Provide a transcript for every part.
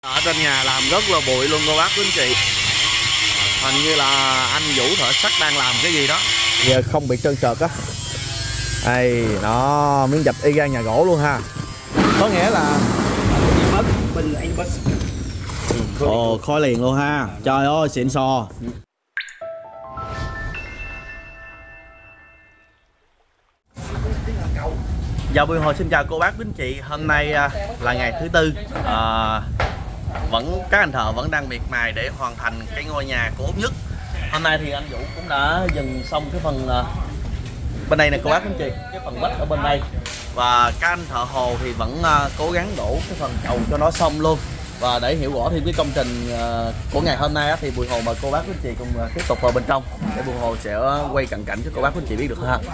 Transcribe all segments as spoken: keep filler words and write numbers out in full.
Ở trên nhà làm rất là bụi luôn cô bác quý anh chị. Hình như là anh Vũ thợ sắt đang làm cái gì đó. Giờ không bị trơn trượt á. Đây, đó, miếng dập y gan nhà gỗ luôn ha. Có nghĩa là ồ, khói liền luôn ha. Trời ơi, xịn sò. Dạ Bùi Hồ xin chào cô bác quý anh chị. Hôm nay là ngày thứ tư, à, vẫn các anh thợ vẫn đang miệt mài để hoàn thành cái ngôi nhà của Út Nhất. Hôm nay thì anh Vũ cũng đã dừng xong cái phần uh, bên đây này cô bác quý anh chị, cái phần vách ở bên đây, và các anh thợ hồ thì vẫn uh, cố gắng đổ cái phần cầu cho nó xong luôn. Và để hiểu rõ thêm cái công trình uh, của ngày hôm nay á, thì Bùi Hồ mời cô bác quý anh chị cùng uh, tiếp tục vào bên trong để Bùi Hồ sẽ quay cận cảnh cho cô bác quý anh chị biết được ha.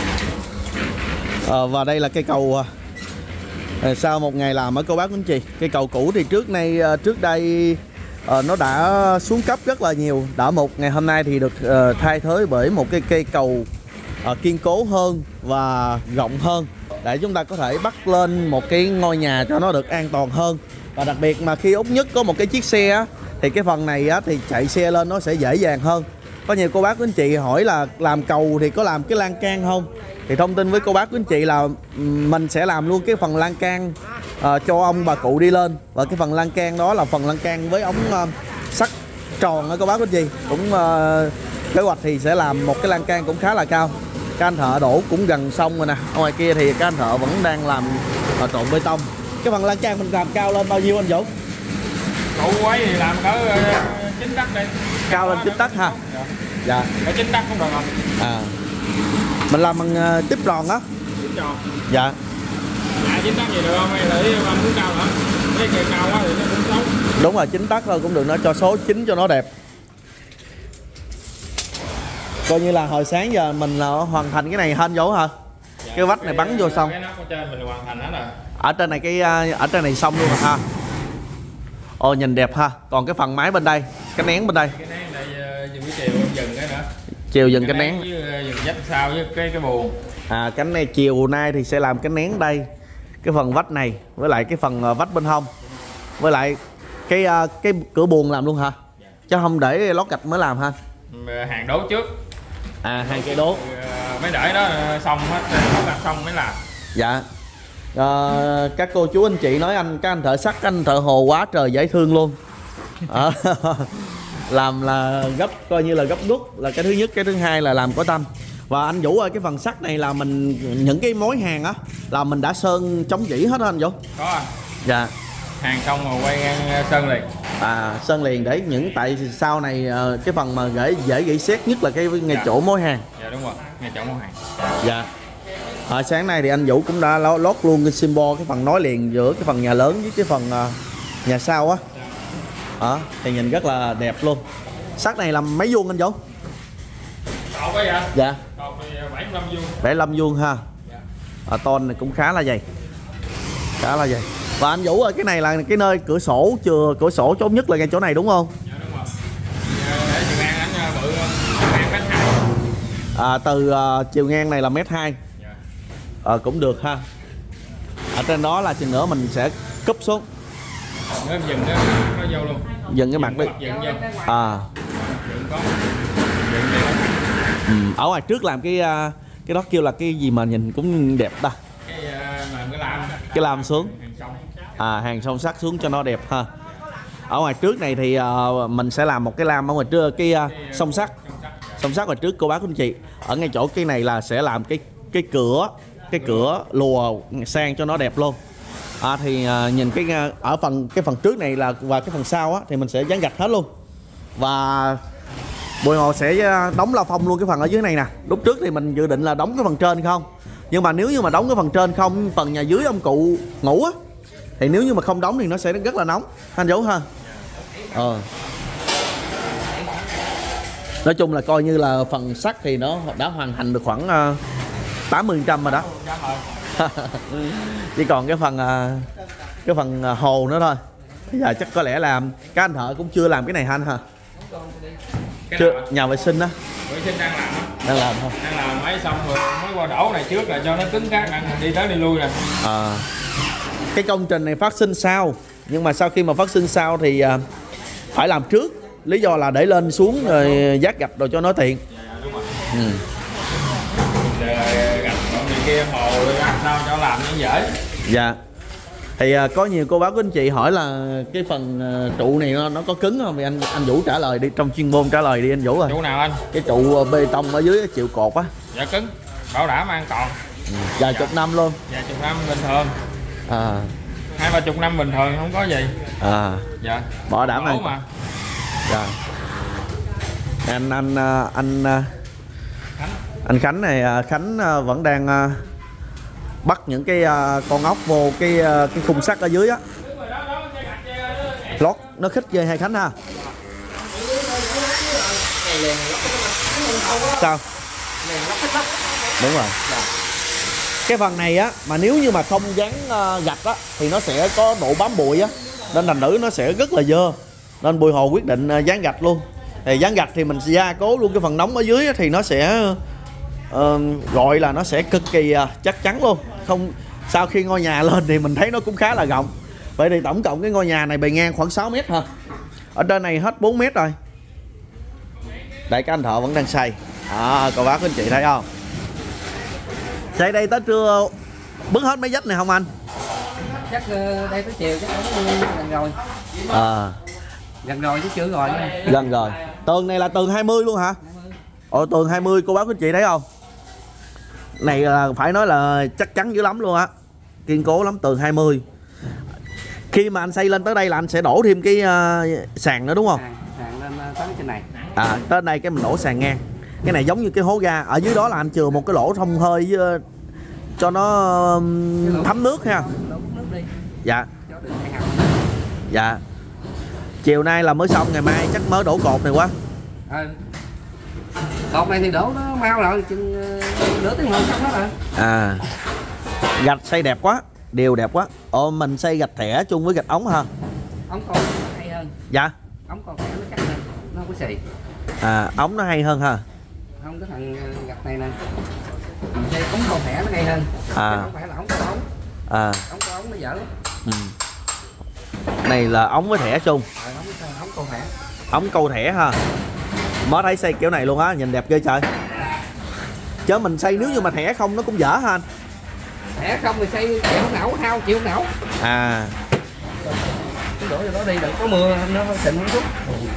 À, và đây là cây cầu à, sau một ngày làm ở cô bác quý anh chị. Cây cầu cũ thì trước nay trước đây à, nó đã xuống cấp rất là nhiều. Đã một ngày hôm nay thì được à, thay thế bởi một cái cây cầu à, kiên cố hơn và rộng hơn, để chúng ta có thể bắt lên một cái ngôi nhà cho nó được an toàn hơn. Và đặc biệt mà khi Út Nhất có một cái chiếc xe á, thì cái phần này á, thì chạy xe lên nó sẽ dễ dàng hơn. Có nhiều cô bác quý anh chị hỏi là làm cầu thì có làm cái lan can không? Thì thông tin với cô bác quý anh chị là mình sẽ làm luôn cái phần lan can uh, cho ông bà cụ đi lên. Và cái phần lan can đó là phần lan can với ống uh, sắt tròn đó cô bác quý anh chị. Cũng uh, kế hoạch thì sẽ làm một cái lan can cũng khá là cao. Các anh thợ đổ cũng gần xong rồi nè. Ở ngoài kia thì các anh thợ vẫn đang làm uh, trộn bê tông. Cái phần lan can mình làm cao lên bao nhiêu anh Vũ? Cụ ấy thì làm cỡ chín tấc đây. Cao lên chín tấc ha. Dạ. Dạ. Ở chín tấc cũng được không? À. Mình làm bằng uh, tiếp tròn á. Tiếp tròn. Dạ. À, chín tấc gì được không? Hay là ý anh muốn cao hả? Cái cây cao quá thì nó cũng xấu. Đúng rồi, chín tấc thôi cũng được, nó cho số chín cho nó đẹp. Coi như là hồi sáng giờ mình là hoàn thành cái này hên Vũ hả? Dạ, cái vách này bắn vô xong. Cái nắp ở trên mình hoàn thành hết rồi. Ở trên này cái ở trên này xong luôn rồi ha. Ồ, nhìn đẹp ha. Còn cái phần mái bên đây, cái nén bên đây. Cái nén đây dừng cái chiều dừng cái nữa. Chiều dừng cái, cái nén. Với dừng vách sau với cái cái buồng. À, cánh này chiều nay thì sẽ làm cái nén đây. Cái phần vách này với lại cái phần vách bên hông. Với lại cái cái cửa buồng làm luôn hả? Dạ. Chứ không để lót gạch mới làm ha. Hàng đố trước. À, hai cây đố. Mới đợi đó xong hết, lót gạch xong mới làm. Dạ. À, các cô chú anh chị nói anh các anh thợ sắt, anh thợ hồ quá trời dễ thương luôn. À, làm là gấp coi như là gấp đúc là cái thứ nhất, cái thứ hai là làm có tâm. Và anh Vũ ơi, cái phần sắt này là mình những cái mối hàng á là mình đã sơn chống rỉ hết đó anh Vũ. Có à. Dạ. Hàng xong rồi quay ngang sơn liền. À, sơn liền để những tại sau này cái phần mà dễ dễ gỉ sét nhất là cái ngay dạ. chỗ mối hàng. Dạ đúng rồi, ngay chỗ mối hàng. Dạ. À, sáng nay thì anh Vũ cũng đã lót luôn cái symbol cái phần nối liền giữa cái phần nhà lớn với cái phần uh, nhà sau á. Dạ. À, thì nhìn rất là đẹp luôn. Sắt này làm mấy vuông anh Vũ? Cột vậy? Dạ. Cột thì bảy mươi lăm vuông. bảy mươi lăm vuông ha. Dạ. À, ton này cũng khá là dày. Khá là dày. Và anh Vũ ơi, cái này là cái nơi cửa sổ chừa cửa sổ chốt nhất là ngay chỗ này đúng không? Dạ đúng rồi. Để chiều ngang anh bự ngang mét hai. À, từ uh, chiều ngang này là mét hai. Ờ, cũng được ha. Ở trên đó là chừng nữa mình sẽ cúp xuống. Nó dừng nó, nó vô luôn. Dừng cái mặt đi. Dừng vô. À. Dừng có. Dừng ừ. Ở ngoài trước làm cái cái đó kêu là cái gì mà nhìn cũng đẹp ta. Cái làm cái lam. Cái lam xuống. Hàng song. À, hàng song sắt xuống cho nó đẹp ha. Ở ngoài trước này thì uh, mình sẽ làm một cái lam ở ngoài trước cái uh, song sắt. Song sắt ngoài trước cô bác quý anh chị. Ở ngay chỗ cái này là sẽ làm cái cái cửa cái cửa lùa sang cho nó đẹp luôn. À, thì uh, nhìn cái uh, ở phần cái phần trước này là và cái phần sau á thì mình sẽ dán gạch hết luôn. Và Bùi Hồ sẽ đóng la phong luôn cái phần ở dưới này nè. Lúc trước thì mình dự định là đóng cái phần trên không, nhưng mà nếu như mà đóng cái phần trên không, phần nhà dưới ông cụ ngủ á, thì nếu như mà không đóng thì nó sẽ rất là nóng anh Vũ ha. Ờ. Nói chung là coi như là phần sắt thì nó đã hoàn thành được khoảng uh, tám mươi phần trăm rồi đó. Chỉ còn cái phần cái phần hồ nữa thôi. Bây giờ chắc có lẽ là các anh thợ cũng chưa làm cái này hả anh hả? Chưa, nhà vệ sinh á. Vệ sinh đang làm á. Đang làm thôi. Đang làm mấy xong rồi mới qua đổ này trước là cho nó cứng cáp, đi tới đi lui nè. À, cái công trình này phát sinh sau Nhưng mà sau khi mà phát sinh sau thì à, phải làm trước. Lý do là để lên xuống rồi dát gạch rồi cho nó tiện. Đúng rồi. Ừ. Gạch người kia hồ làm sao cho làm nó dễ. Dạ. Thì à, có nhiều cô bác của anh chị hỏi là cái phần à, trụ này nó, nó có cứng không? Thì anh anh Vũ trả lời đi, trong chuyên môn trả lời đi anh Vũ ơi. Trụ nào anh? Cái trụ bê tông ở dưới chịu cột á. Dạ cứng, bảo đảm an toàn. Ừ. Vài dạ. chục năm luôn. Vài chục năm bình thường. À. Hai ba chục năm bình thường không có gì. À. Dạ. Bảo đảm an mà. Dạ. Anh anh anh anh Khánh, anh Khánh này Khánh vẫn đang bắt những cái con ốc vô cái cái khung sắt ở dưới á. Lót nó khích ghê hay Khánh ha. Sao? Đúng rồi. Cái phần này á mà nếu như mà không dán gạch á thì nó sẽ có độ bám bụi á, nên thành nữ nó sẽ rất là dơ. Nên Bùi Hồ quyết định dán gạch luôn. Thì dán gạch thì mình sẽ gia cố luôn cái phần nóng ở dưới á, thì nó sẽ uh, gọi là nó sẽ cực kỳ uh, chắc chắn luôn. Không, sau khi ngôi nhà lên thì mình thấy nó cũng khá là rộng. Vậy thì tổng cộng cái ngôi nhà này bề ngang khoảng sáu mét hả? Ở trên này hết bốn mét rồi. Đây các anh thợ vẫn đang xây. À, cô bác anh chị thấy không? Xây đây tới trưa bứt hết mấy vách này không anh? Chắc đây tới chiều chắc cũng gần rồi. À. Gần rồi chứ chưa rồi. Gần rồi. Tường này là tường hai mươi luôn hả? Ồ, tường hai mươi cô bác anh chị thấy không? Này là phải nói là chắc chắn dữ lắm luôn á. Kiên cố lắm, tường hai mươi. Khi mà anh xây lên tới đây là anh sẽ đổ thêm cái uh, sàn nữa đúng không? Sàn, sàn lên tới trên này. À, tới đây cái mình đổ sàn ngang. Cái này giống như cái hố ga. Ở dưới đó là anh chừa một cái lỗ thông hơi với, uh, cho nó um, thấm nước ha. Đổ nước đi. Dạ. Dạ. Chiều nay là mới xong, ngày mai chắc mới đổ cột này quá. À, cột này thì đổ nó mau rồi, chừng nửa tiếng hơn xong đó rồi. À. Gạch xây đẹp quá, đều đẹp quá. Ồ, mình xây gạch thẻ chung với gạch ống ha. Ống con hay hơn. Dạ. Ống con thẻ nó chắc hơn, nó không có xì. À, ống nó hay hơn ha. Không, cái thằng gạch này nè. Đây ống con thẻ nó hay hơn. À. Không phải là ống con ống. À. Ống con ống nó dở lắm. Ừ. Này là ống với thẻ chung. À, ống, ống con thẻ. Ống câu thẻ ha. Mới thấy xây kiểu này luôn á, nhìn đẹp ghê trời. Chứ mình xây nếu như mà thẻ không nó cũng dở ha anh. Thẻ không thì xây chịu không nổi, hao chịu không nổi. À. Cứ đổ vô đó đi, đừng có mưa nó xịn một chút.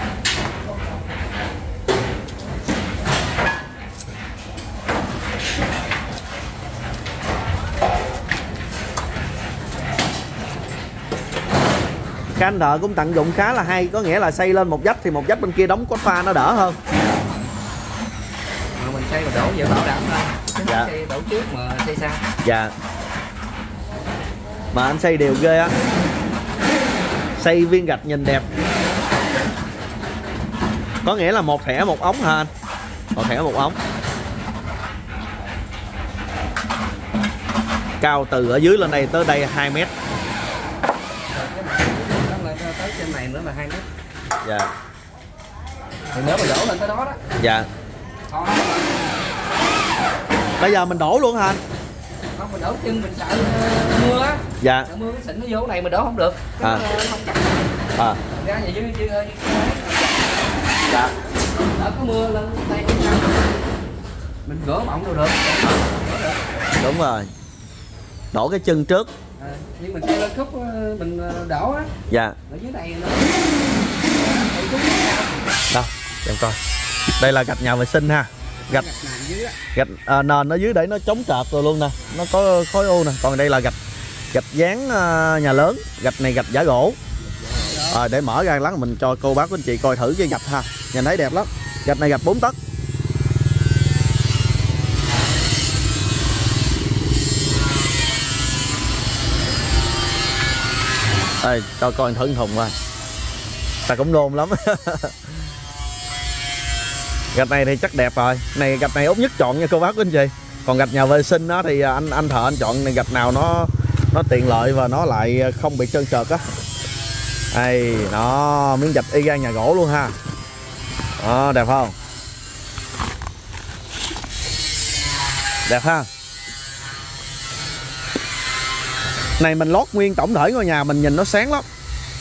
Các anh thợ cũng tận dụng khá là hay, có nghĩa là xây lên một vách thì một vách bên kia đóng cốt pha nó đỡ hơn. Mà mình xây mà đổ vậy bảo đảm thôi. Dạ. Xây đổ trước mà xây sau. Dạ. Mà anh xây đều ghê á. Xây viên gạch nhìn đẹp. Có nghĩa là một thẻ một ống hả anh? Một thẻ một ống. Cao từ ở dưới lên đây tới đây hai mét. Tới trên này nữa là hai mét. Dạ. Thì nếu mà đổ lên tới đó đó. Dạ. Còn bây giờ mình đổ luôn hả anh? không, mình đổ chân mình sợ mưa á. Dạ. Sợ mưa xịn nó vô này mình đổ không được. À. Nó không chắc. À. Ra vậy chứ chứ. Dạ. Đỡ có mưa lên tay cái sao. Mình gỡ bọng đâu được. Đúng rồi. Đổ cái chân trước. À, nhưng mình xây lên khúc mình đổ á. Dạ. Ở dưới này nó đâu em coi, đây là gạch nhà vệ sinh ha. Gạch gạch à, nền ở dưới để nó chống trợt rồi luôn nè, nó có khối u nè. Còn đây là gạch gạch dán à, nhà lớn. Gạch này gạch giả gỗ. À, để mở ra lắm mình cho cô bác của anh chị coi thử cái gạch ha, nhìn thấy đẹp lắm. Gạch này gạch bốn tấc. Đây, cho coi thử thùng coi. Ta cũng nôn lắm. Gạch này thì chắc đẹp rồi. Này gạch này Út nhất chọn nha cô bác của anh chị. Còn gạch nhà vệ sinh đó thì anh anh thợ anh chọn này gạch nào nó nó tiện lợi và nó lại không bị trơn trượt á. Đây, nó miếng gạch y gan nhà gỗ luôn ha. Đó, đẹp không? Đẹp ha. Này mình lót nguyên tổng thể ngôi nhà mình nhìn nó sáng lắm.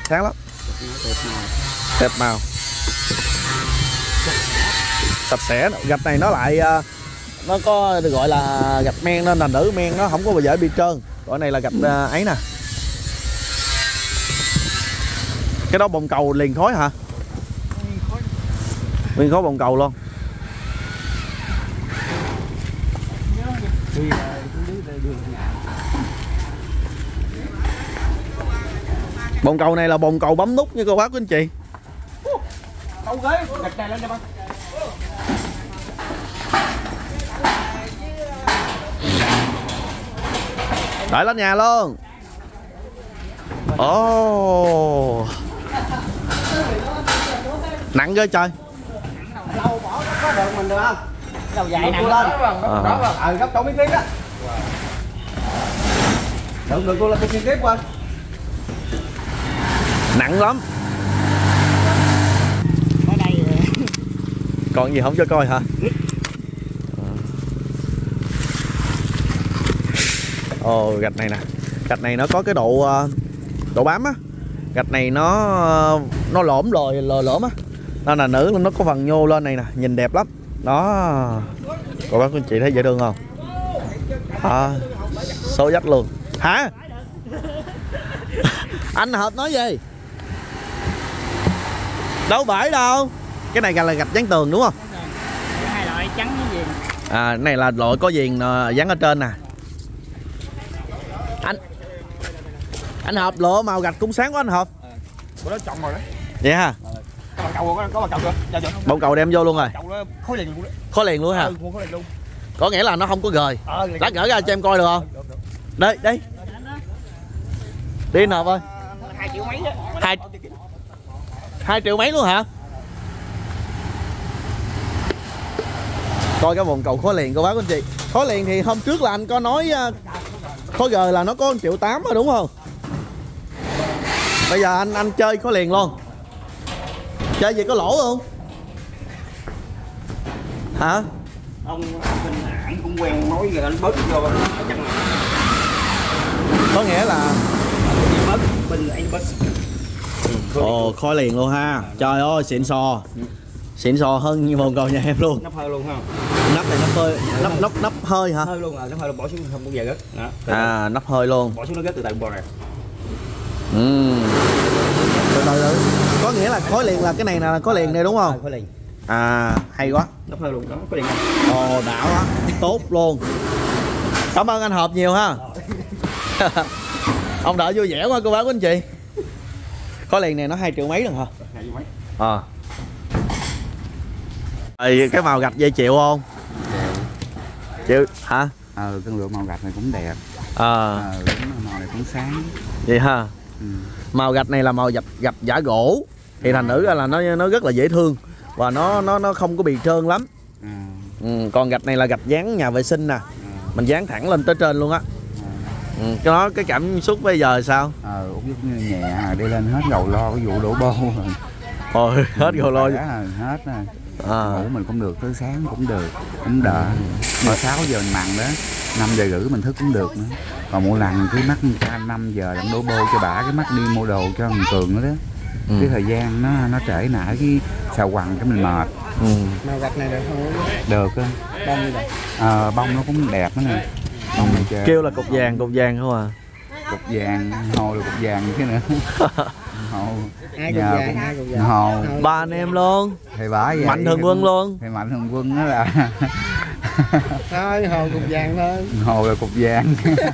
sáng lắm. Đẹp màu, sạch sẽ. Gạch này nó lại nó có được gọi là gạch men nên là nữ men nó không có bao giờ bị trơn. Cái này là gạch ấy nè. Cái đó bồn cầu liền khói hả? Nguyên khói bồn cầu luôn. Bồn cầu này là bồn cầu bấm nút như cô bác của anh chị. Đâu ghế, gạch này lên cho bác. Đợi lên nhà luôn. Ồ oh. Nặng ghê trời. Đâu bỏ có được mình được không? Đầu dài nặng lên. Ờ, ờ gấp chỗ mấy ký đó. Đừng được cô là cái tiếp qua. Nặng lắm. Ở đây còn gì không cho coi hả? Ồ oh, gạch này nè. Gạch này nó có cái độ độ bám á. Gạch này nó nó lõm lồi lồi lõm á. Nên là nữ nó có phần nhô lên này nè, nhìn đẹp lắm. Đó. Cô bác cô anh chị thấy dễ thương không? À, số dắt luôn. Hả? Anh Hợp nói gì? Đâu bể đâu. Cái này là gạch dán tường đúng không? hai loại trắng với viền. À, cái này là loại có viền dán ở trên nè. Anh Anh Hợp lộ màu gạch cũng sáng quá anh Hợp. Của đó chọn rồi đó. Vậy hả? Có bằng cầu có, có bằng cầu chưa? Dạ chưa. Bông cầu đem vô luôn rồi. Cầu đó khối liền luôn đó. Khối liền luôn hả? Ừ, khối liền luôn. Có nghĩa là nó không có gời. Ờ, Lát gỡ ra cho em coi được không? Được, được. Đây, đây. Đi Hợp ơi. hai triệu mấy đó. Hai hai triệu mấy luôn hả? Coi cái bồn cầu khối liền cô bác anh chị. Khối liền thì hôm trước là anh có nói khối gời là nó có một triệu tám rồi đúng không? Bây giờ anh anh chơi khối liền luôn. Chơi gì có lỗ không? Hả? Ông bên ảnh cũng quen nói giờ anh bớt vô chắc là có nghĩa là bớt bên anh bớt. ồ khói liền luôn ha. Trời ơi xịn sò. Xịn sò hơn như bồn cầu nhà em luôn. Nắp hơi luôn ha. Nắp này nắp hơi, nắp nắp nắp hơi hả? Hơi luôn à, nắp hơi bỏ xuống không bao giờ rớt. Đó. À nắp hơi luôn. Bỏ xuống nó rớt từ tại bồn này. Ừ. Từ từ. Có nghĩa là khói liền là cái này là khói liền này đúng không? Khối liền. À hay quá. Nắp hơi luôn đó, khối liền. Ồ đã quá. Tốt luôn. Cảm ơn anh Hợp nhiều ha. Ông đợi vui vẻ quá cô bác của anh chị. Khói liền này nó hai triệu mấy rồi hả? hai triệu mấy. Ờ. À. Cái màu gạch dây chịu không? Chịu hả? Ờ, cái lựa màu gạch này cũng đẹp. À. Ờ, màu này cũng sáng. Vậy ha. Ừ. Màu gạch này là màu gạch gạch giả gỗ thì thành nữ ra là nó nó rất là dễ thương và nó nó nó không có bị trơn lắm. À. Ừ, còn gạch này là gạch dán nhà vệ sinh nè. À. Mình dán thẳng lên tới trên luôn á. Ừ, cái đó cái cảm xúc bây giờ sao? Ờ, Út giúp nhẹ đi lên hết gầu lo cái vụ đổ bô rồi. Ôi hết gầu lo hết rồi. À. Ngủ mình cũng được, tới sáng cũng được, cũng đỡ. Mà sáu giờ mình mặn đó, năm giờ rưỡi mình thức cũng được nữa. Còn mỗi lần cứ mắc ca năm giờ làm đổ bô cho bả, cái mắt đi mua đồ cho thằng Cường nữa đó. Ừ. Cái thời gian nó nó trễ nải cái xào quằn cái mình mệt. Ừ. Màu gạch này được không? Được á. Bông như vậy. Ờ, bông nó cũng đẹp đó nè. Bông này chơi. Kêu là cục vàng, cục vàng không à? Cục vàng, hồ là cục vàng chứ nữa. Hồ. Hai cục vàng, hai cục vàng. Hồ. Ba anh em luôn. Thì bả vậy. Mạnh Thường Quân luôn. Thì Mạnh Thường Quân đó là thôi hồ cục vàng thôi. Hồ là cục vàng.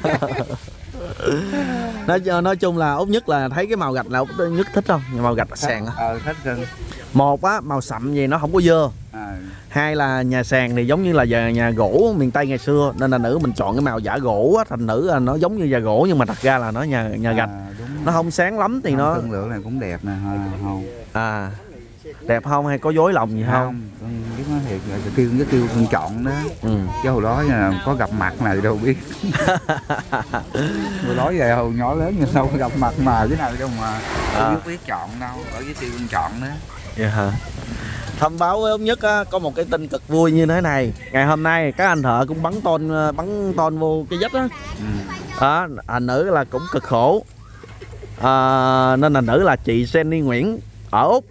nói nói chung là Út nhất là thấy cái màu gạch là Út nhất thích không? Màu gạch sàn á. Ờ, thích hơn. Một á màu sậm gì nó không có dơ. À. Hai là nhà sàn thì giống như là nhà, nhà gỗ miền Tây ngày xưa nên là nữ mình chọn cái màu giả gỗ á, thành nữ là nó giống như nhà gỗ nhưng mà thật ra là nó nhà nhà gạch. À, nó không sáng lắm thì nó thương lượng này cũng đẹp nè. Không. À đẹp không hay có dối lòng gì không? Không, biết nói thiệt là kêu cái kêu con chọn đó. Ừ. Chứ hồi đó là có gặp mặt nào đâu biết. Hồi đó về hồi nhỏ lớn như đâu có gặp mặt mà cái nào đâu mà đâu biết biết chọn đâu, ở với kêu con chọn đó. Vậy hả? Thông báo với ông Nhất á, có một cái tin cực vui như thế này. Ngày hôm nay các anh thợ cũng bắn tôn bắn tôn vô cái vách á. Ừ. Đó, anh nữ là cũng cực khổ. à, nên là nữ là chị Jenny Nguyễn ở Úc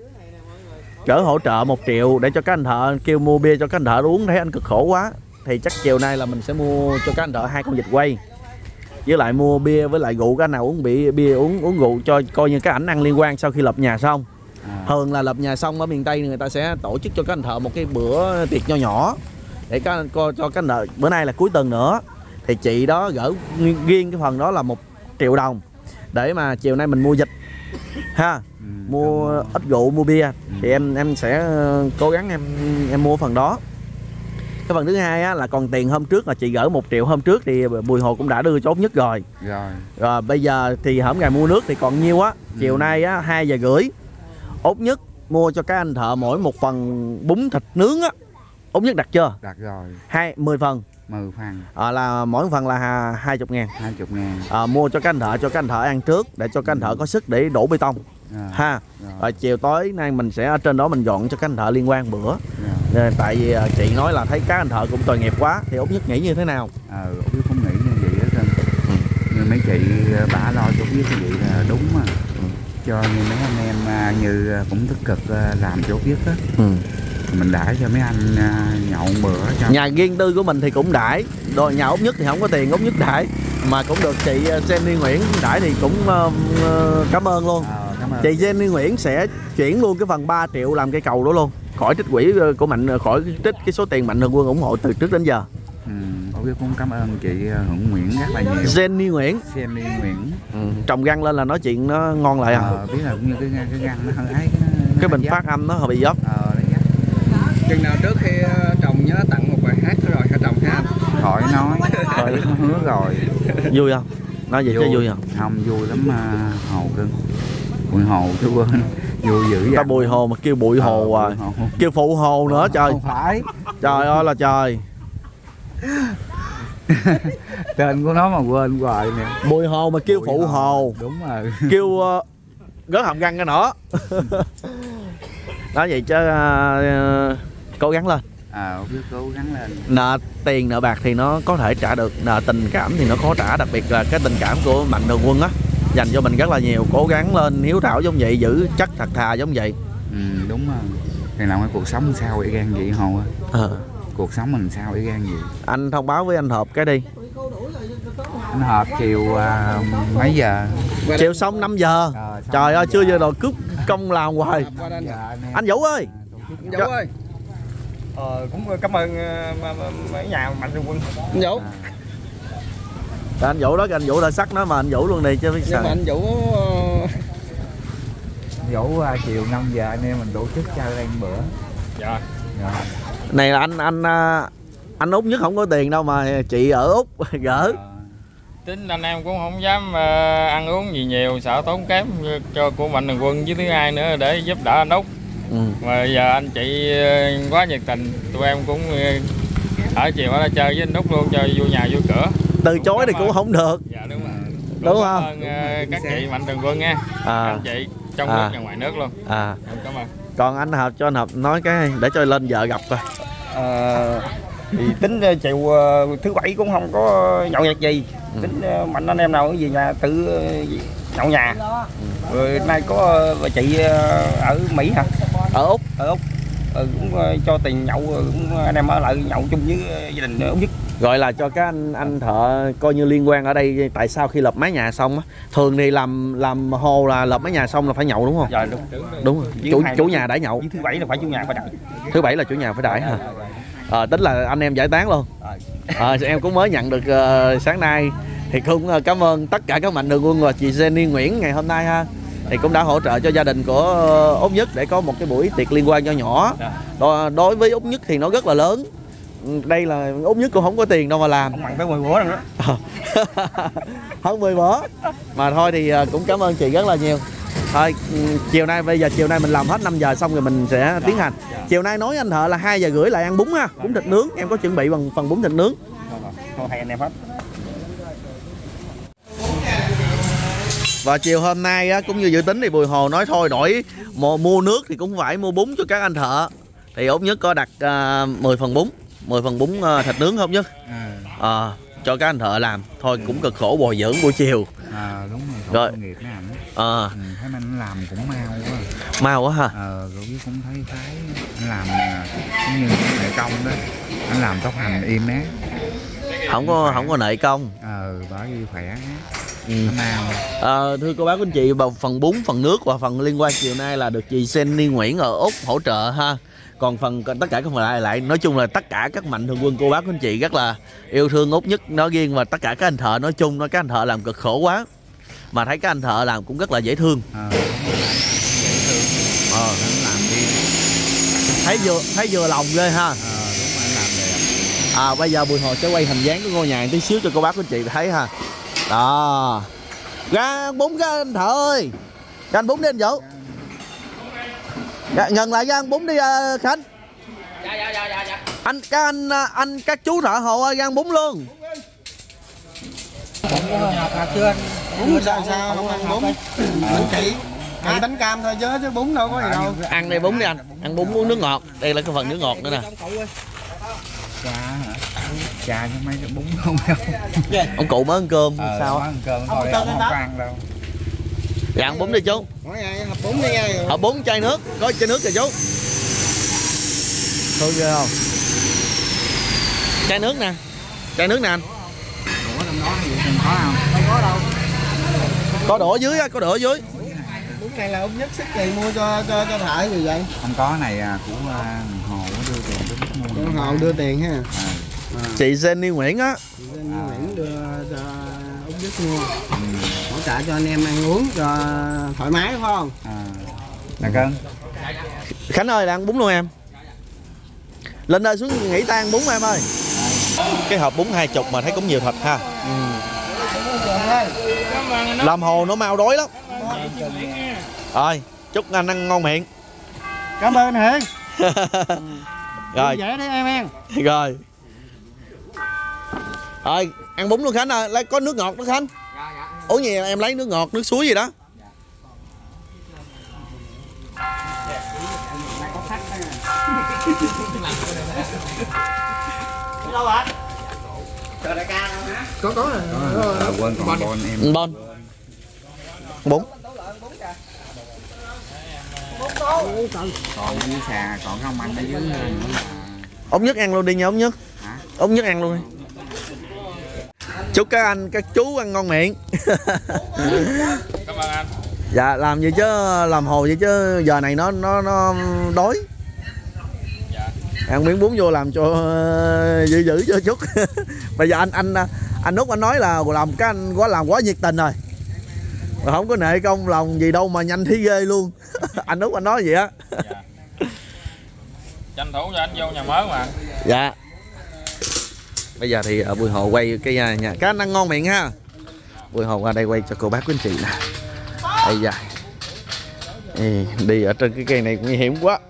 chở hỗ trợ một triệu để cho các anh thợ, kêu mua bia cho các anh thợ uống, thấy anh cực khổ quá thì chắc chiều nay là mình sẽ mua cho các anh thợ hai con vịt quay, với lại mua bia với lại rượu, cái nào uống bia bia uống uống rượu cho coi như các ảnh ăn liên quan sau khi lập nhà xong. À. Thường là lập nhà xong ở miền Tây người ta sẽ tổ chức cho các anh thợ một cái bữa tiệc nho nhỏ để các coi cho các anh thợ. Bữa nay là cuối tuần nữa thì chị đó gỡ riêng cái phần đó là một triệu đồng để mà chiều nay mình mua vịt ha, ừ, mua ít rượu mua bia, ừ. Thì em em sẽ cố gắng em em mua phần đó. Cái phần thứ hai á, là còn tiền hôm trước là chị gửi một triệu hôm trước thì Bùi Hồ cũng đã đưa cho Út Nhất rồi. Rồi. Rồi bây giờ thì hổm ngày mua nước thì còn nhiêu á, chiều ừ. nay á hai giờ rưỡi Út Nhất mua cho các anh thợ mỗi một phần bún thịt nướng á. Út Nhất đặt chưa? Đặt rồi. Hai mười phần. mười phần. À, là mỗi phần là hai chục ngàn. Hai chục ngàn. À, mua cho các anh thợ cho các anh thợ ăn trước để cho các anh thợ có sức để đổ bê tông. À. Ha. Rồi. Rồi chiều tối nay mình sẽ ở trên đó mình dọn cho các anh thợ liên quan bữa. À. Tại vì chị nói là thấy các anh thợ cũng tội nghiệp quá thì Út Nhất nghĩ như thế nào? Ờ, Út Nhất không nghĩ như vậy hết trơn. Ừ. Như mấy chị bả lo cho Út Nhất cái vậy là đúng mà. Ừ. Cho như mấy anh em như cũng tích cực làm cho Út Nhất á. Ừ. Mình đãi cho mấy anh nhậu bữa cho... Nhà riêng tư của mình thì cũng đãi, rồi nhà Út Nhất thì không có tiền Út Nhất đãi, mà cũng được chị Jenny Nguyễn đãi thì cũng uh, cảm ơn luôn. À, cảm ơn. Chị Jenny Nguyễn sẽ chuyển luôn cái phần ba triệu làm cây cầu đó luôn, khỏi trích quỹ của Mạnh, khỏi trích cái số tiền Mạnh Thường Quân ủng hộ từ trước đến giờ. Ừ, cũng cảm ơn chị Hưởng Nguyễn rất là nhiều. Jenny Nguyễn. Jenny Nguyễn. Ừ, trồng răng lên là nói chuyện nó ngon lại à? Ờ, biết là cũng như cái, cái răng nó hơi ấy. Cái, cái bình phát âm nó hơi bị dốc. Ờ, chừng nào trước khi trồng nhớ tặng một bài hát rồi hả trồng ha? Khỏi nói, khỏi hứa rồi. Vui không? Nói gì chứ vui không? Không, vui lắm uh, Hồ cưng. Bùi Hồ chứ quên. Vui dữ vậy. Ta Bùi Hồ mà kêu Bụi Hồ à. Hồ. Kêu Phụ Hồ nữa trời. Không phải. Trời ơi là trời. Tên của nó mà quên hoài nè. Bùi Hồ mà kêu Bụi Phụ Hồ. Hồ. Đúng rồi. Kêu uh, gớt hàm răng cái nữa. Nói vậy chứ uh, cố gắng lên. À, biết cố gắng lên. Nợ tiền nợ bạc thì nó có thể trả được, nợ tình cảm thì nó khó trả, đặc biệt là cái tình cảm của Mạnh Thường Quân á dành cho mình rất là nhiều. Cố gắng lên, hiếu thảo giống vậy, giữ chắc thật thà giống vậy. Ừ, đúng rồi. Thì làm cái cuộc sống sao vậy gan vậy Hồ á? À. Cuộc sống mình sao vậy gan vậy? Anh thông báo với anh Hợp cái đi. Anh Hợp chiều uh, mấy giờ? Chiều xong năm giờ. À, trời ơi, chưa giờ đồ cướp công làm hoài. Anh Vũ ơi. Anh Vũ ơi. Ờ, cũng cảm ơn mấy nhà Mạnh Thường Quân. Anh Vũ. À. Anh Vũ đó, anh Vũ đã sắc nó mà anh Vũ luôn đi chứ biết sao. Nhưng mà anh Vũ Vũ uh, chiều năm giờ anh em mình tổ chức cho lên bữa. Dạ. Dạ. Này là anh anh anh Út Nhất không có tiền đâu mà chị ở Úc gỡ. À. Tính anh em cũng không dám uh, ăn uống gì nhiều, sợ tốn kém cho của Mạnh Thường Quân với thứ hai nữa để giúp đỡ anh Út. Ừ. Mà giờ anh chị quá nhiệt tình, tụi em cũng ở chiều ở đây chơi với anh Út luôn, chơi vui nhà vui cửa. Từ chối thì cũng không được. Dạ đúng rồi. Đúng, đúng không? Cảm ơn uh, các chị Mạnh Thường Quân nha. À. Các chị trong à. nước và ngoài nước luôn. À. Em cảm ơn. Còn anh Hợp cho anh Hợp nói cái để cho lên vợ gặp coi. À, thì tính chiều thứ bảy cũng không có nhậu nhẹt gì. Ừ. Tính Mạnh anh em nào về nhà tự nhậu nhà. Ừ. Rồi nay có bà chị ở Mỹ hả? Ở Úc. Ở Úc. Ừ, cũng cho tiền nhậu, cũng anh em ở lại nhậu chung với gia đình Út Nhất. Gọi là cho các anh anh thợ coi như liên quan ở đây, tại sao khi lập mái nhà xong á, thường thì làm làm hồ là lập mái nhà xong là phải nhậu đúng không? Dạ đúng. Đúng rồi. Chủ chủ nhà đãi nhậu. Thứ bảy là phải chủ nhà phải đãi. Thứ bảy là chủ nhà phải đãi hả? Ờ, tính là anh em giải tán luôn. Ờ, em cũng mới nhận được uh, sáng nay thì cũng uh, cảm ơn tất cả các Mạnh Thường Quân và chị Jenny Nguyễn ngày hôm nay ha. Thì cũng đã hỗ trợ cho gia đình của Út Nhất để có một cái buổi tiệc liên quan nho nhỏ. Đo, đối với Út Nhất thì nó rất là lớn. Đây là Út Nhất cũng không có tiền đâu mà làm. Không bằng tới mười bữa nữa. Hơn mười bữa. Mà thôi thì cũng cảm ơn chị rất là nhiều. Thôi chiều nay bây giờ chiều nay mình làm hết năm giờ xong rồi mình sẽ tiến hành. Chiều nay nói anh thợ là hai giờ rưỡi lại ăn bún ha, bún thịt nướng. Em có chuẩn bị bằng phần bún thịt nướng. Thôi hai anh em hết. Và chiều hôm nay á, cũng như dự tính thì Bùi Hồ nói thôi đổi mua nước thì cũng phải mua bún cho các anh thợ. Thì Út Nhất có đặt uh, mười phần bún, mười phần bún uh, thịt nướng không Nhất? À, cho các anh thợ làm. Thôi cũng cực khổ bồi dưỡng buổi chiều. À, đúng rồi. Rồi. Ờ. Ừ, thấy anh làm cũng mau quá. Mau quá ha. Ờ, rồi biết cũng thấy thấy anh làm cũng như nghệ công đó, anh làm tóc hành im nè. Không có không có nợ công. Ờ, bởi vì khỏe. Ừ. Mau. À, thưa cô bác quý anh chị, vào phần bún, phần nước và phần liên quan chiều nay là được chị Jenny Nguyễn ở Úc hỗ trợ ha. Còn phần tất cả các phần lại lại nói chung là tất cả các mạnh thường quân cô bác quý anh chị rất là yêu thương Úc nhất nói riêng, và tất cả các anh thợ nói chung, nói các anh thợ làm cực khổ quá mà thấy các anh thợ làm cũng rất là dễ thương. Ờ, dễ thương. Ờ, anh làm đi. Thấy vừa thấy vừa lòng ghê ha. Ờ, đúng rồi, anh làm đẹp. À, bây giờ Bùi Hồ sẽ quay hình dáng của ngôi nhà tí xíu cho cô bác quý anh chị thấy ha. Đó. Ra ăn bún các anh thợ ơi. Ra ăn bún đi anh Vũ. Dạ, ngần lại ra ăn bún đi uh, Khánh. Dạ dạ dạ dạ dạ. Anh các anh anh các chú thợ hồ ơi, ra ăn bún luôn. Chưa anh Bún sao sao không ăn bún. Bánh chỉ Chỉ bánh cam thôi chứ chứ bún đâu có gì đâu. Ăn đây bún đi anh. Ăn bún uống nước ngọt. Đây là cái phần nước ngọt nữa nè. Cha hả? Cha cho mấy cái bún không đâu. Ông cụ mới ăn cơm Ờ, sao mới á? ăn cơm thôi, không có ăn đâu. Dạ ăn bún đi chú. Hộp bún đi nha. Hộp bún chai nước, có chai nước kìa chú. Thôi ghê không? Chai nước nè. Chai nước nè anh. Ủa trong đó gì không có không? Không có đâu. Có đổ ở dưới á, có đổ ở dưới. Bún này là ông nhất sức tiền mua cho cho cho thợ gì vậy? Không có này à, của uh, Hồ đưa tiền cho biết mua. Con Hồ đưa tiền ha. À. À. Chị Jenny Nguyễn á. Chị Nguyễn đưa cho Úc Dứt mua. Ừ. Hỗ trợ cho anh em ăn uống cho thoải mái phải không? À. Là cân. Khánh ơi, đang ăn bún luôn em. Lên đây xuống nghỉ tan bún em ơi. Cái hộp bún hai chục mà thấy cũng nhiều thịt ha. Ừ. Làm Hồ nó mau đói lắm. Rồi, chúc anh ăn ngon miệng. Cảm ơn Hiền. Rồi. Dễ đi em em. Rồi. Rồi, ăn bún luôn Khánh ơi, lấy có nước ngọt đó Khánh. Uống gì em lấy nước ngọt, nước suối gì đó. Đâu ạ? Chờ đại ca không hả? Có có rồi. À, quên còn bon em. Bon. Bún. Còn dưới xà còn không ăn ở dưới nữa là... Ống Nhất ăn luôn đi nha Ống Nhất. Hả? Ống Nhất ăn luôn đi. Chúc các anh các chú ăn ngon miệng. Cảm ơn anh. Dạ làm gì chứ, làm Hồ vậy chứ giờ này nó nó nó đói. Dạ. Ăn miếng bún vô làm cho uh, dữ dữ cho chút. Bây giờ anh anh anh Út anh nói là làm cái anh quá làm quá nhiệt tình rồi. Mà không có nệ công lòng gì đâu mà nhanh thấy ghê luôn. Anh Út anh nói vậy á. Dạ. Tranh thủ cho anh vô nhà mới mà. Dạ. Bây giờ thì uh, Bùi Hồ quay cái uh, nhà cái anh ăn ngon miệng ha. Bùi Hồ qua đây quay cho cô bác quý anh chị nè. Ây da. Ê, đi ở trên cái cây này nguy hiểm quá.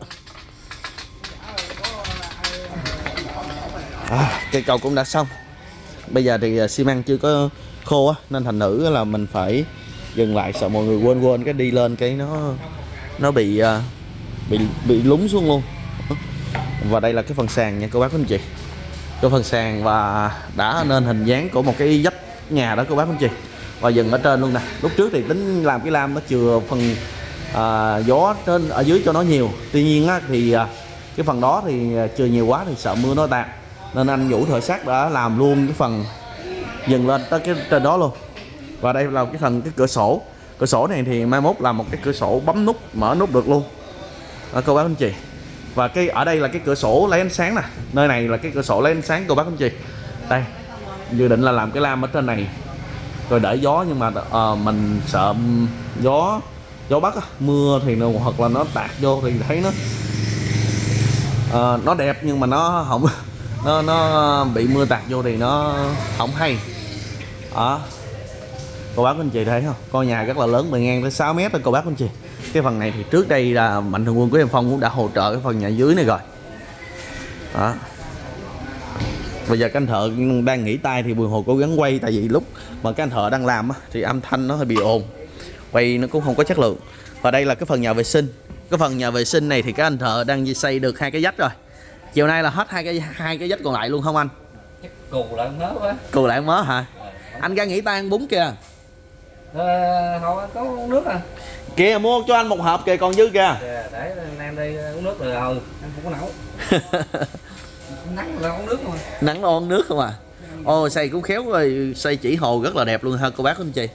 À, cây cầu cũng đã xong. Bây giờ thì uh, xi măng chưa có khô á, nên thành nữ là mình phải dừng lại, sợ mọi người quên quên cái đi lên cái nó nó bị uh, bị bị lún xuống luôn. Và đây là cái phần sàn nha cô bác quý anh chị. Cái phần sàn và đã nên hình dáng của một cái vách nhà đó cô bác quý anh chị. Và dừng ở trên luôn nè. Lúc trước thì tính làm cái lam nó chừa phần à, gió trên ở dưới cho nó nhiều. Tuy nhiên á, thì à, cái phần đó thì chừa nhiều quá thì sợ mưa nó tạt, nên anh Vũ thợ sắt đã làm luôn cái phần dừng lên tới cái trên đó luôn. Và đây là cái phần cái cửa sổ. Cửa sổ này thì mai mốt là một cái cửa sổ bấm nút mở nút được luôn đó, cô bác anh chị. Và cái ở đây là cái cửa sổ lấy ánh sáng nè. Nơi này là cái cửa sổ lấy ánh sáng cô bác anh chị. Đây dự định là làm cái lam ở trên này rồi đỡ gió, nhưng mà uh, mình sợ gió gió bắc á, mưa thì nó, hoặc là nó tạt vô thì thấy nó uh, nó đẹp nhưng mà nó không nó nó bị mưa tạt vô thì nó không hay đó. Cô bác anh chị thấy không, con nhà rất là lớn, bề ngang tới sáu mét thôi cô bác anh chị. Cái phần này thì trước đây là mạnh thường quân của em Phong cũng đã hỗ trợ cái phần nhà dưới này rồi đó. Bây giờ cái anh thợ đang nghỉ tay thì Bùi Hồ cố gắng quay, tại vì lúc mà cái anh thợ đang làm á, thì âm thanh nó hơi bị ồn, quay nó cũng không có chất lượng. Và đây là cái phần nhà vệ sinh. Cái phần nhà vệ sinh này thì cái anh thợ đang xây được hai cái vách rồi. Chiều nay là hết hai cái hai cái vách còn lại luôn không anh? Cù lại mớ quá. Cù lại mớ hả? Anh ra nghỉ tay ăn bún kìa. Ờ, thôi có uống nước à. Kìa mua cho anh một hộp kìa còn dư kìa. Kìa, để anh đi uống nước rồi, ừ, anh không có nấu. Nắng là uống nước mà. Nắng uống nước không à. Ồ, xây cũng khéo rồi, xây chỉ hồ rất là đẹp luôn ha cô bác anh chị.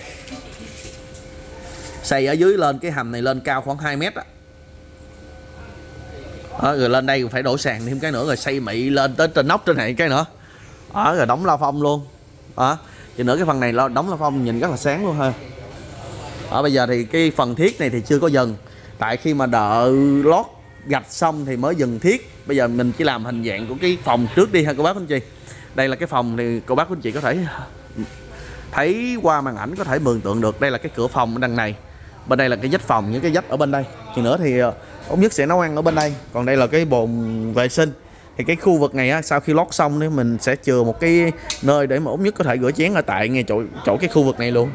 Xây ở dưới lên cái hầm này lên cao khoảng hai mét á. Đó, rồi lên đây phải đổ sàn thêm cái nữa rồi xây mị lên tới trên nóc trên này cái nữa. Đó, rồi đóng la phong luôn. Đó, thì nữa cái phần này đóng la phong nhìn rất là sáng luôn ha. Ở bây giờ thì cái phần thiết này thì chưa có dừng. Tại khi mà đợi lót gạch xong thì mới dừng thiết. Bây giờ mình chỉ làm hình dạng của cái phòng trước đi ha cô bác anh chị. Đây là cái phòng thì cô bác anh chị có thể thấy qua màn ảnh có thể mường tượng được. Đây là cái cửa phòng ở đằng này. Bên đây là cái vách phòng, những cái vách ở bên đây. Thì nữa thì ống nhất sẽ nấu ăn ở bên đây. Còn đây là cái bồn vệ sinh. Thì cái khu vực này á, sau khi lót xong thì mình sẽ chừa một cái nơi để mà ống nhất có thể rửa chén ở tại ngay chỗ chỗ cái khu vực này luôn.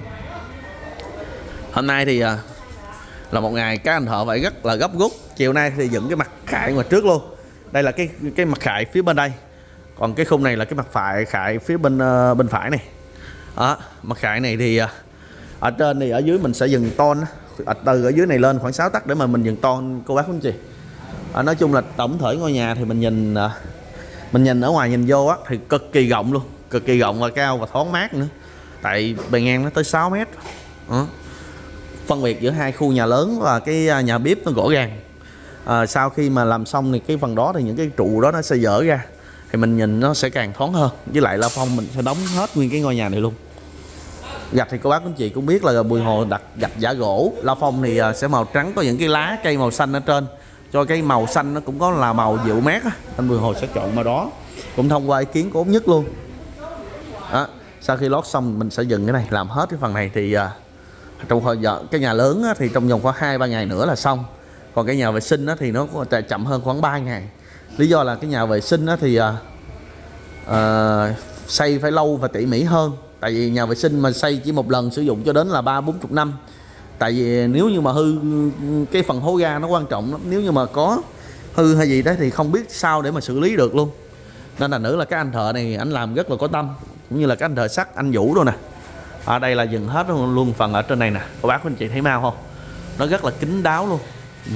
Hôm nay thì là một ngày các anh thợ phải rất là gấp rút. Chiều nay thì dựng cái mặt khại ngoài trước luôn. Đây là cái cái mặt khại phía bên đây. Còn cái khung này là cái mặt phải khại phía bên uh, bên phải này. Đó, mặt khại này thì uh, ở trên thì ở dưới mình sẽ dừng ton từ ở dưới này lên khoảng sáu tấc để mà mình dừng ton cô bác anh chị. À, nói chung là tổng thể ngôi nhà thì mình nhìn uh, mình nhìn ở ngoài nhìn vô á thì cực kỳ rộng luôn, cực kỳ rộng và cao và thoáng mát nữa. Tại bề ngang nó tới sáu mét. Đó. Phân biệt giữa hai khu nhà lớn và cái nhà bếp nó rõ ràng. À, sau khi mà làm xong thì cái phần đó thì những cái trụ đó nó sẽ dỡ ra thì mình nhìn nó sẽ càng thoáng hơn. Với lại la phong mình sẽ đóng hết nguyên cái ngôi nhà này luôn. Gạch thì cô bác anh chị cũng biết là Bùi Hồ đặt gạch giả gỗ. La phong thì sẽ màu trắng, có những cái lá cây màu xanh ở trên cho cái màu xanh nó cũng có là màu dịu mát á. Anh Bùi Hồ sẽ chọn màu đó, cũng thông qua ý kiến của ống nhất luôn. Đó. Sau khi lót xong mình sẽ dừng cái này, làm hết cái phần này thì uh, trong thời gian cái nhà lớn á, thì trong vòng khoảng hai ba ngày nữa là xong. Còn cái nhà vệ sinh á, thì nó chậm hơn khoảng ba ngày. Lý do là cái nhà vệ sinh á, thì uh, uh, xây phải lâu và tỉ mỉ hơn. Tại vì nhà vệ sinh mà xây chỉ một lần sử dụng cho đến là ba bốn chục năm. Tại vì nếu như mà hư cái phần hố ga nó quan trọng lắm. Nếu như mà có hư hay gì đấy thì không biết sao để mà xử lý được luôn. Nên là nữ là cái anh thợ này anh làm rất là có tâm. Cũng như là cái anh thợ sắt anh Vũ rồi nè. Ở đây là dừng hết luôn phần ở trên này nè. Cô bác anh chị thấy mau không? Nó rất là kín đáo luôn. Ừ.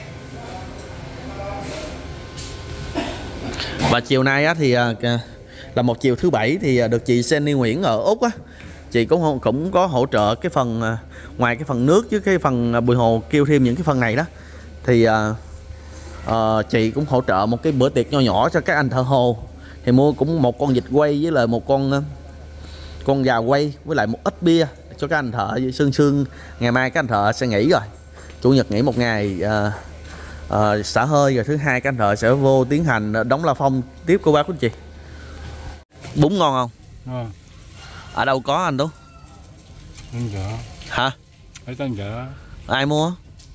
Và chiều nay á, thì là một chiều thứ bảy thì được chị Jenny Nguyễn ở Úc á, chị cũng cũng có hỗ trợ cái phần ngoài cái phần nước với cái phần Bùi Hồ kêu thêm những cái phần này đó thì uh, uh, chị cũng hỗ trợ một cái bữa tiệc nho nhỏ cho các anh thợ hồ. Thì mua cũng một con vịt quay với lại một con uh, con gà quay với lại một ít bia cho các anh thợ sương sương. Ngày mai các anh thợ sẽ nghỉ rồi, chủ nhật nghỉ một ngày uh, uh, xả hơi, rồi thứ hai các anh thợ sẽ vô tiến hành đóng la phong tiếp cô bác của chị. Bún ngon không? À. Ở đâu có anh Tú? Tân Chợ. Hả? Ở Tân Chợ. Ai mua?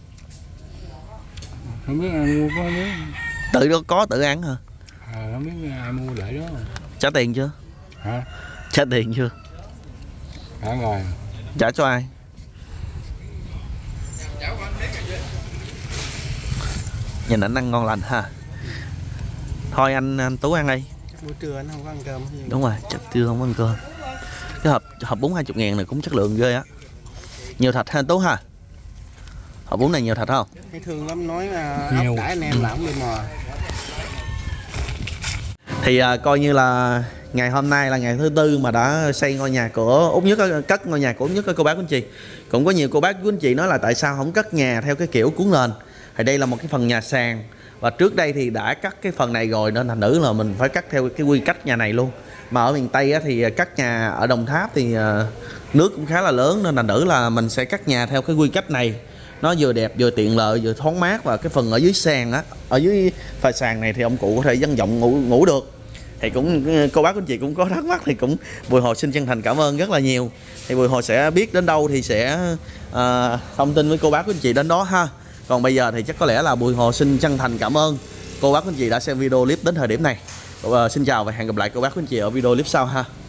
Không biết ai mua có biết. Tự đó có tự ăn hả? À, không biết ai mua để đó. Trả tiền chưa? Hả? Trả tiền chưa? Trả rồi. Trả cho ai? Nhìn ảnh ăn ngon lành ha. Thôi anh anh Tú ăn đi. Buổi trưa anh không có ăn cơm gì. Đúng rồi, chắc trưa không có ăn cơm. Cái hộp hộp bún hai mươi ngàn này cũng chất lượng ghê á. Nhiều thịt ha Tú ha? Hộp bún này nhiều thịt không? Thấy thương lắm, nói ốc cải anh em là không bị mò. Thì à, coi như là ngày hôm nay là ngày thứ tư mà đã xây ngôi nhà của Út Nhất, cất ngôi nhà của Út Nhất cô bác của anh chị. Cũng có nhiều cô bác của anh chị nói là tại sao không cất nhà theo cái kiểu cuốn nền. Thì đây là một cái phần nhà sàn. Và trước đây thì đã cắt cái phần này rồi nên thành nữ là mình phải cắt theo cái quy cách nhà này luôn. Mà ở miền Tây á, thì cắt nhà ở Đồng Tháp thì uh, nước cũng khá là lớn nên thành nữ là mình sẽ cắt nhà theo cái quy cách này. Nó vừa đẹp vừa tiện lợi vừa thoáng mát. Và cái phần ở dưới sàn á, ở dưới phà sàn này thì ông cụ có thể dang rộng ngủ, ngủ được. Thì cũng cô bác anh chị cũng có thắc mắc thì cũng Bùi Hồ xin chân thành cảm ơn rất là nhiều. Thì Bùi Hồ sẽ biết đến đâu thì sẽ uh, thông tin với cô bác anh chị đến đó ha. Còn bây giờ thì chắc có lẽ là Bùi Hồ xin chân thành cảm ơn cô bác anh chị đã xem video clip đến thời điểm này. uh, Xin chào và hẹn gặp lại cô bác anh chị ở video clip sau ha.